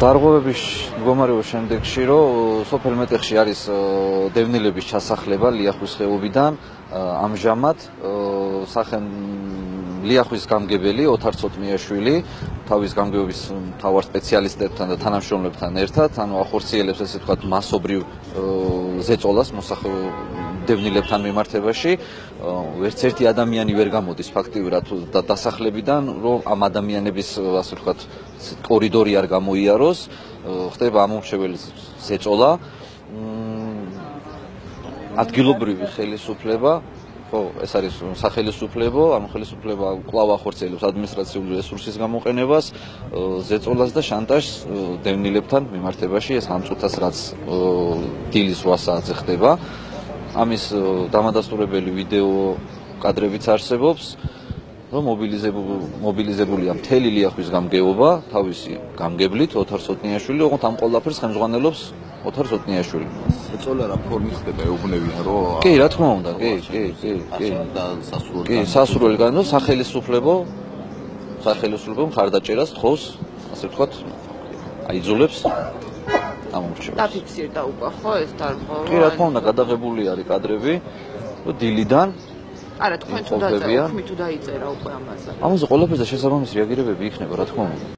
დარღვევების მდგომარეობის შემდეგში, რომ სოფელ მეტეხში არის დევნილების ჩასახლება ლიახვის ხეობიდან, ამჟამად ლიახვის გამგებელი ოთარ ცოტნიაშვილი თავის გამგეობის მთავარ სპეციალისტებთან და თანამშრომლებთან ერთად, ახორციელებს ესე ვთქვათ მასობრივ ზეწოლას დევნილებთან მიმართებაში. Ვერც ერთი ადამიანი ვერ გამოდის ფაქტიურად დასახლებიდან, რომ ამ ადამიანების ასე ვთქვათ კორიდორი არ გამოიაროს, ხდება ამომრჩეველი ზეწოლა. ადგილობრივი ხელისუფლება, ეს არის სახელისუფლებო, ამ ხელისუფლება კვლავ ახორციელებს ადმინისტრაციული რესურსის გამოყენებას, ზეწოლას და შანტაჟს დევნილებთან მიმართებაში, ეს ამ წუთას რაც დილის 8 საათზე ხდება. ამის დამადასტურებელი ვიდეო კადრებიც არსებობს, რომ მობილიზებულია მთელი ლიახვის გამგეობა, თავისი გამგებლით ოთარ ცოტნიაშვილი, ოღონდ ამ ყველაფერს ხელმძღვანელობს ოთარ ცოტნიაშვილი. ზეწოლა რა ფორმის ხდება, ეუბნებიან, რომ კი, რა თქმა უნდა, კი. სასურველი განო სახელისუფლებო მხარდაჭერას თხოვს, ასე ვთქვათ, აიძულებს ამომრჩეველს. დაფიქსირდა უკვე ხო ეს დარღვევა? კი, რა თქმა უნდა, გადაღებული არის კადრები დილიდან. არა, თქვენ თუ დაიწერა უკვე ამაზე. ამაზე ყველაფერზე შესაბამისი რეაგირებები იქნება, რა თქმა უნდა.